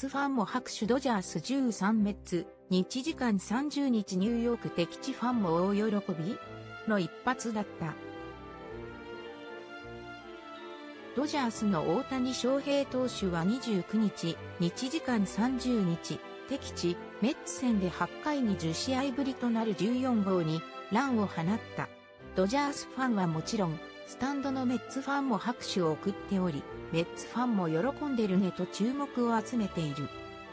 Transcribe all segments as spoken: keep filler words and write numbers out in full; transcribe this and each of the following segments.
ツファンも拍手ドジャースじゅうさんメッツ、日時間さんじゅうにちニューヨーク敵地ファンも大喜びの一発だった。ドジャースの大谷翔平投手はにじゅうくにち、日時間さんじゅうにち、敵地、メッツ戦ではちかいにじゅっしあいぶりとなるじゅうよんごうにランを放った。ドジャースファンはもちろん、スタンドのメッツファンも拍手を送っており、メッツファンも喜んでるねと注目を集めている。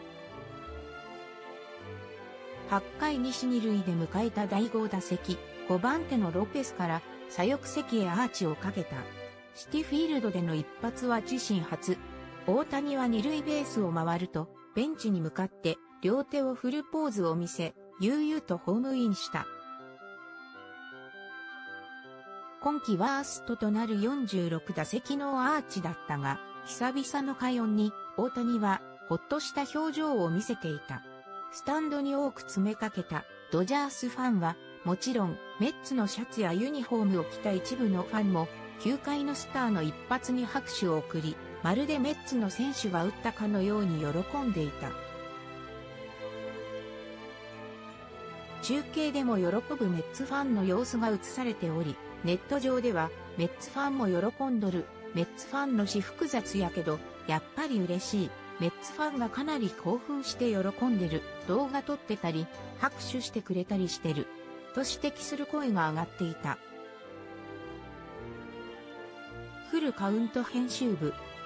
はちかい西二塁で迎えただいごだせき、ごばんてのロペスから左翼席へアーチをかけた。シティフィールドでの一発は自身初。大谷は二塁ベースを回ると、ベンチに向かって両手を振るポーズを見せ、悠々とホームインした。今季ワーストとなるよんじゅうろくだせきのアーチだったが、久々の快音に大谷はほっとした表情を見せていた。スタンドに多く詰めかけたドジャースファンは、もちろんメッツのシャツやユニフォームを着た一部のファンも、球界のスターの一発に拍手を送り、まるでメッツの選手が打ったかのように喜んでいた。中継でも喜ぶメッツファンの様子が映されており、ネット上では、メッツファンも喜んどる、メッツファンの私複雑やけど、やっぱり嬉しい、メッツファンがかなり興奮して喜んでる、動画撮ってたり、拍手してくれたりしてる、と指摘する声が上がっていた。フルカウント編集部、